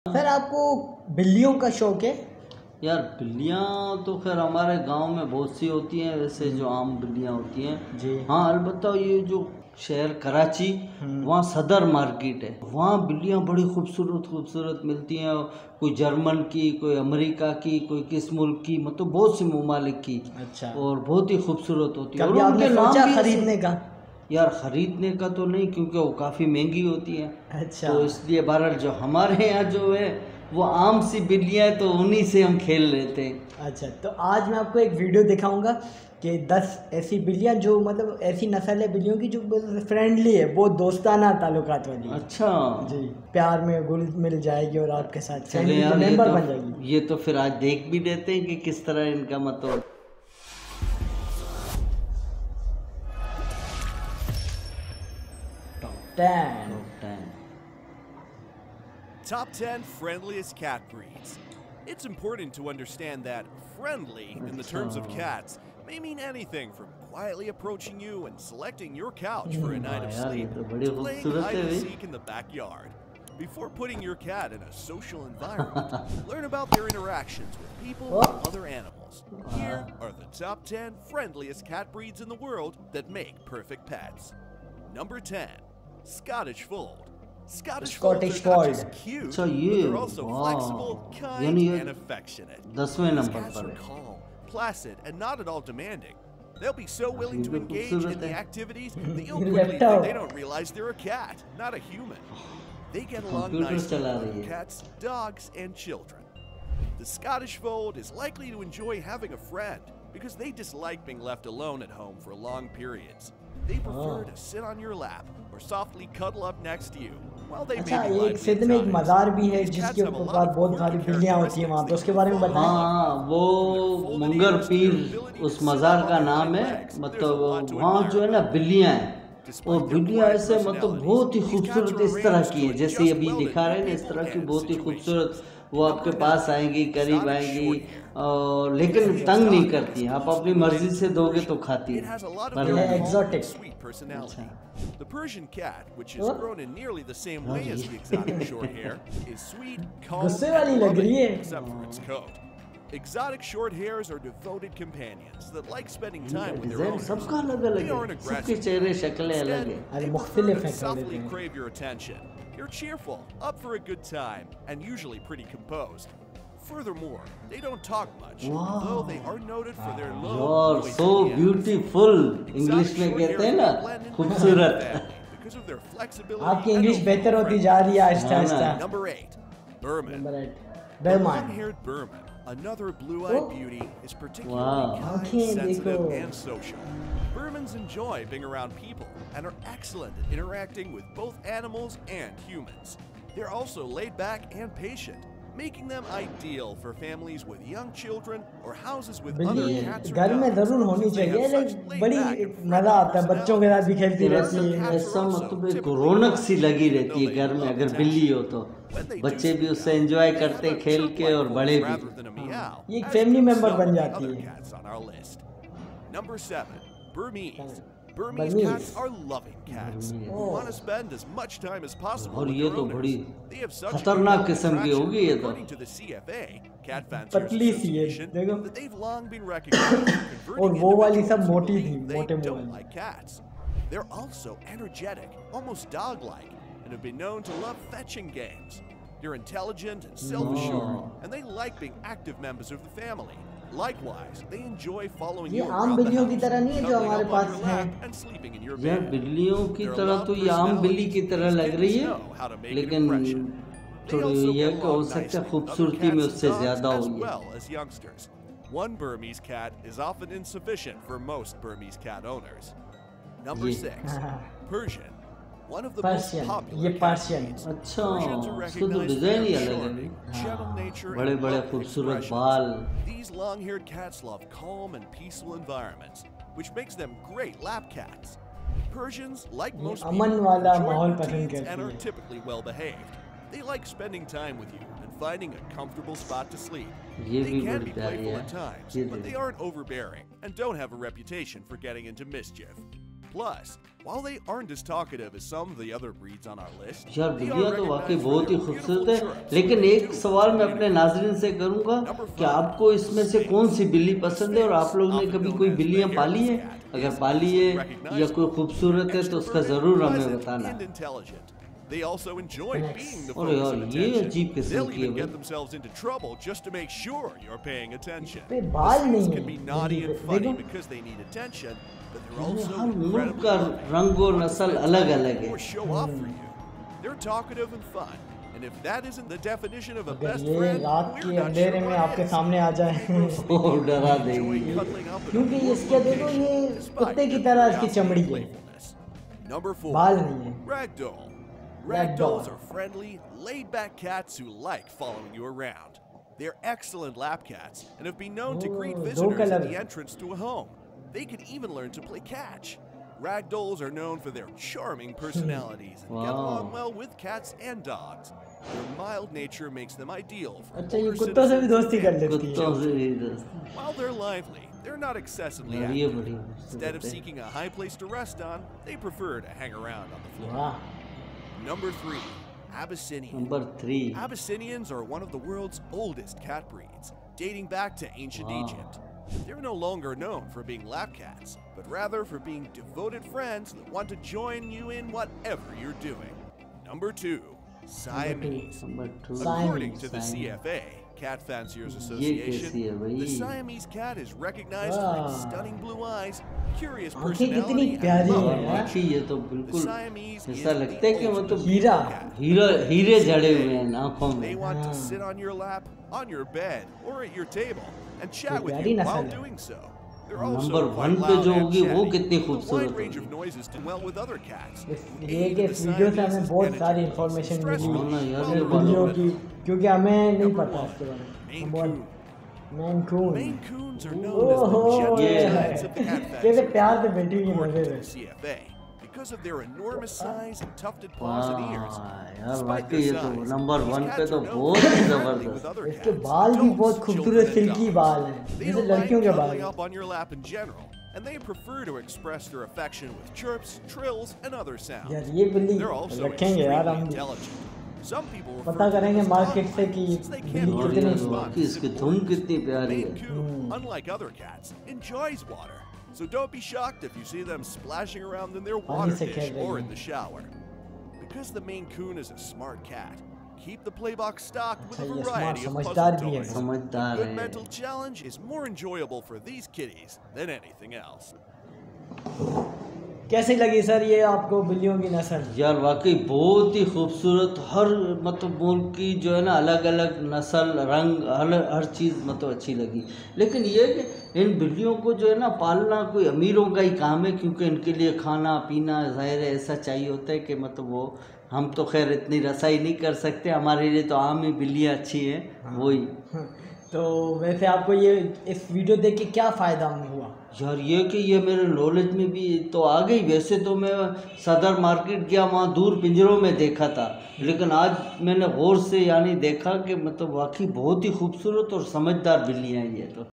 Sir आपको बिल्लियों का शौक है? यार बिल्लियाँ तो खैर हमारे गांव में बहुत सी होती हैं वैसे जो आम बिल्लियाँ होती हैं जी हाँ। अलबत्ता ये जो शहर कराची वहाँ सदर मार्केट है, वहाँ बिल्लियाँ बड़ी खूबसूरत खूबसूरत मिलती हैं। कोई जर्मन की, कोई अमेरिका की, कोई किस मुल्क की, मतलब बहुत से ममालिक की। अच्छा। और बहुत ही खूबसूरत होती है। और कभी आपने उनके नाम सोचा भी खरीदने का? यार ख़रीदने का तो नहीं, क्योंकि वो काफ़ी महंगी होती हैं। अच्छा। तो इसलिए बहरहाल जो हमारे यहाँ जो है वो आम सी बिल्लियाँ हैं, तो उन्हीं से हम खेल लेते हैं। अच्छा, तो आज मैं आपको एक वीडियो दिखाऊंगा कि 10 ऐसी बिल्लियाँ जो मतलब ऐसी नस्ल है बिल्लियों की जो फ्रेंडली है, बहुत दोस्ताना ताल्लुकात वाली है। अच्छा जी, प्यार में घुल मिल जाएगी और आपके साथ चले फैमिली यार, मेंबर बन जाएगी। ये तो फिर आज देख भी देते हैं कि किस तरह इनका मतलब। Top 10 friendliest cat breeds. It's important to understand that friendly, in the terms of cats, may mean anything from quietly approaching you and selecting your couch for a night of sleep to playing hide and seek in the backyard. Before putting your cat in a social environment, learn about their interactions with people and other animals. Here are the top 10 friendliest cat breeds in the world that make perfect pets. Number 10, Scottish Fold. Scottish Folds are not just cute, but they're also flexible, kind, and affectionate. These cats are calm, placid, and not at all demanding. They'll be so willing to engage in the activities that you'll quickly think they don't realize they're a cat, not a human. They get along nicely with cats, dogs, and children. The Scottish Fold is likely to enjoy having a friend because they dislike being left alone at home for long periods. They prefer to sit on your lap or softly cuddle up next to you. While they अच्छा, may be एक सिंध में एक मज़ार भी है जिसके ऊपर बहुत सारी बिल्लियाँ होती हैं वहाँ पे, उसके बारे में बताएं। हाँ, वो मंगर पीर उस मज़ार का नाम है। मतलब वहाँ जो है ना बिल्लियाँ हैं, और बिल्लियाँ ऐसे मतलब बहुत ही खूबसूरत इस तरह की है, जैसे अभी दिखा रहे हैं ना, इस तरह की बहुत ही खूबसूरत। वो आपके पास आएंगी, करीब आएंगी, लेकिन तंग नहीं करती। आप अपनी मर्जी से दोगे तो खाती है। The Persian cat, which is grown in nearly the same way as the exotic short-hair, is sweet, calm, and loving, except for its coat. Exotic short hairs are devoted companions that like spending time with their owners. They aren't aggressive. Instead, they prefer to softly crave your attention. They're cheerful, up for a good time, and usually pretty composed. Furthermore, they don't talk much, though they are noted for their low voice. So beautiful. English में कहते हैं ना, खूबसूरत. Because of their flexibility. आपकी English बेहतर होती जा रही है Aahista Aahista. Number 8, Burman. The long-haired Burman, another blue-eyed beauty, is particularly kind, sensitive, and social. Burmans enjoy being around people and are excellent at interacting with both animals and humans. They're also laid back and patient, making them ideal for families with young children or houses with other cats or dogs. घर में जरूर होनी चाहिए, लेकिन बड़ी मजा आता है, बच्चों के साथ भी खेलती रहती है। ऐसा मतलब एक रौनक सी लगी रहती है घर में अगर बिल्ली हो तो। बच्चे भी उससे एंजॉय करते हैं खेल के, और बड़े भी। ये एक फैमिली मेंबर बन जाती है। Number 7, Burmese. Burmese cats are loving cats who want to spend as much time as possible with their owners. They have such खतरनाक किस्म की होगी ये तो। According to the CFA, Cat Fanciers Association, that they've long been recognized for converting individuals they don't like cats. They're also energetic, almost dog-like, and have been known to love fetching games. They're intelligent and self-assured, and they like being active members of the family. Likewise, they enjoy following you around the house, cuddling up on your lap, and sleeping in your bed. यार बिल्लियों की तरह तो ये आम बिल्ली की तरह लग रही है, लेकिन थोड़ी ये हो सकता है खूबसूरती में उससे ज़्यादा होगी। One Burmese cat is often insufficient for most Burmese cat owners. Number 6, Persian. One of the most popular cat breeds. Persians are recognized for their charming, gentle nature and loving expressions. These long-haired cats love calm and peaceful environments, which makes them great lap cats. Persians, like most people, enjoy routines and are typically well-behaved. They like spending time with you and finding a comfortable spot to sleep. They can be playful at times, but they aren't overbearing and don't have a reputation for getting into mischief. Plus, while they aren't as talkative as some of the other breeds on our list, यार they are बिल्लियाँ तो वाकई recognized for बहुत ही their खूबसूरत beautiful है, chirps लेकिन and एक do सवाल मैं अपने communicate. नाज़रीन से करूंगा कि आपको इसमें से कौन सी बिल्ली पसंद है और आप लोग ने कभी कोई बिल्लियाँ पाली है? अगर पाली है या कोई खूबसूरत है तो उसका ज़रूर हमें बताना। They also enjoy being the और focus यार of ये attention. अजीब किस्म They'll की है even get भाई। themselves into trouble just to make sure you're paying attention. पे The बाल Singhs नहीं can है be naughty बिल्ली and पे, funny देखो because they need attention, but they're यानी also हर मुल्क incredibly का loving. रंग और Want to नस्ल spend अलग time अलग है। or show off for you. They're talkative and fun. And if that isn't the definition of a अगर best ये friend, रात we're के not अंधेरे sure में what आपके is. सामने आ जाए ओ डरा Enjoy देगी। cuddling up in a क्योंकि warm इसके देखो location, ये despite कुत्ते की their तरह इसकी curiosity चमड़ी and है, playfulness. Number 4. बाल नहीं है। Ragdoll. Ragdoll. Ragdolls are friendly, laid-back cats who like following you around. They're excellent lap cats and have been known to greet Oh, visitors दो at colour. the entrance to a home. They can even learn to play catch. Ragdolls are known for their charming personalities and get Wow. along well with cats and dogs. Their mild nature makes them ideal for अच्छा ये older कुत्तों से भी citizens दोस्ती कर and लेती कुत्तों है। से भी दोस्ती। While they're lively, they're not excessively यार ये active. बड़ी Instead of खूबसूरत है। seeking a high place to rest on, they prefer to hang around on the floor. वाह Number 3. Abyssinian. Number 3 Abyssinians are one of the world's oldest cat breeds, dating back to ancient Wow. Egypt. They're no longer known for being lap cats, but rather for being devoted friends that want to join you in whatever you're doing. Number 2. Siamese. Number 2 According to the CFA, Cat Fanciers कैसी Association, है भाई? the Siamese cat is recognized for its Ah. stunning blue eyes, curious आंखें personality, कितनी and प्यारी love हैं of यार। nature. वाकई ये तो The बिल्कुल Siamese is ऐसा the लगता है कि ultimate मतलब हीरा। cat. हीरे जड़े हुए हैं आंखों They में। want to Ah. sit on your lap, on your bed, or at your table and chat ये with प्यारी you नस्ल while है। doing so. They're और also नंबर quite 1 पे loud जो and होगी वो chatty, कितनी with a खूबसूरत wide range of होगी। noises do well with other cats. ये कि इस वीडियो से हमें बहुत सारी इन्फॉर्मेशन मिली हाँ ना यार, ये बिल्लियों बात की, क्योंकि हमें नहीं Number पता 1. इसके बारे में। Maine बहुत Coon. Maine Coon. Maine Coons are known as the ओहो gentle Yeah. giants of the cat कैसे family. प्यार से बैठी हुई According नजर to है। the CFA, because of their enormous size and tufted paws and ears. यार Despite वाकई their ये तो size, नंबर these 1 पे cats तो are known बहुत for he being friendly with जबरदस्त। other इसके cats, बाल भी adults, बहुत children, खूबसूरत and सिल्की dogs. बाल हैं, They जैसे don't mind लड़कियों के बाल cuddling हैं। up on your lap in general, and they prefer to express their affection with chirps, trills, and other sounds. यार ये बिल्ली They're also रखेंगे यार extremely हम भी। intelligent. Some people refer पता to them करेंगे as मार्केट से dog-like कि since they बिल्ली can't और really कितनी यार respond वाकई to इसकी simple धुन orders. कितनी प्यारी Maine है। Coon, unlike other cats, enjoys water. So don't be shocked if you see them splashing around in their water से dish खेल रही or हैं। in the shower. Because the Maine Coon is a smart cat, keep the play box stocked with a अच्छा, ये variety of समझदार puzzle भी है। toys. समझदार Good है। mental challenge is more enjoyable for these kitties than anything else. कैसी लगी sir ये आपको बिल्लियों की नस्ल? यार वाकई बहुत ही खूबसूरत, हर मतलब मुल्क की जो है ना अलग अलग नस्ल, रंग, हर चीज़ मतलब अच्छी लगी। लेकिन ये है कि इन बिल्लियों को जो है ना पालना कोई अमीरों का ही काम है, क्योंकि इनके लिए खाना पीना ज़ाहिर है ऐसा चाहिए होता है कि मतलब वो हम तो खैर इतनी रसाई नहीं कर सकते, हमारे लिए तो आम ही बिल्लियाँ अच्छी हैं वही। तो वैसे आपको ये इस वीडियो देख के क्या फ़ायदा हुआ? यार ये कि ये मेरे नॉलेज में भी तो आ गई। वैसे तो मैं सदर मार्केट गया, वहाँ दूर पिंजरों में देखा था, लेकिन आज मैंने गौर से यानी देखा कि मतलब वाकई बहुत ही खूबसूरत और समझदार बिल्लियाँ हैं ये तो।